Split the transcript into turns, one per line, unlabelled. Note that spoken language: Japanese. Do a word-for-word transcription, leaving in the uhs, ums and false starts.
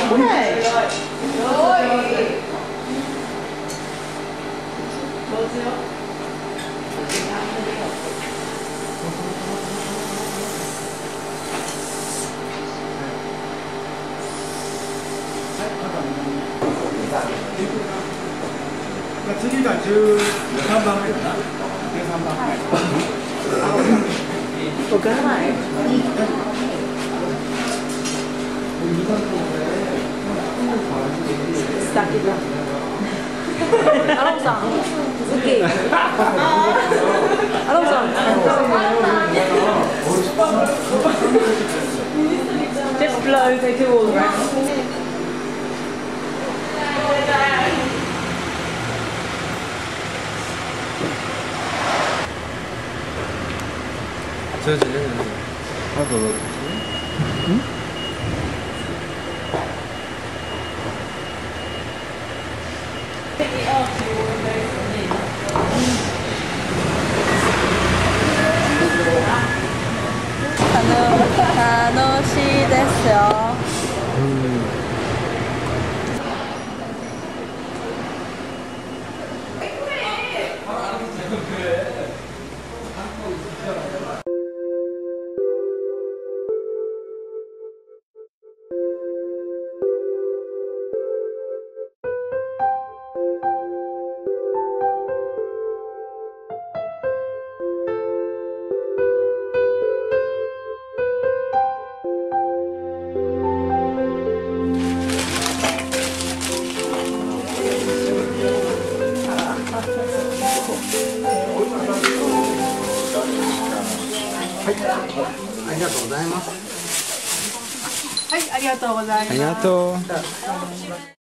くらい。
次がじゅうさんばんめかな。じゅうさんばんめ。
わからない。スタッキが。アロンさん、好き。アロンさん。Just blow, they do all the rest.
違う違う違う違う。あとどっち？ん？
楽しいですよ。
はい、ありがとうございます。
はい、ありがとうございます。
ありがとう。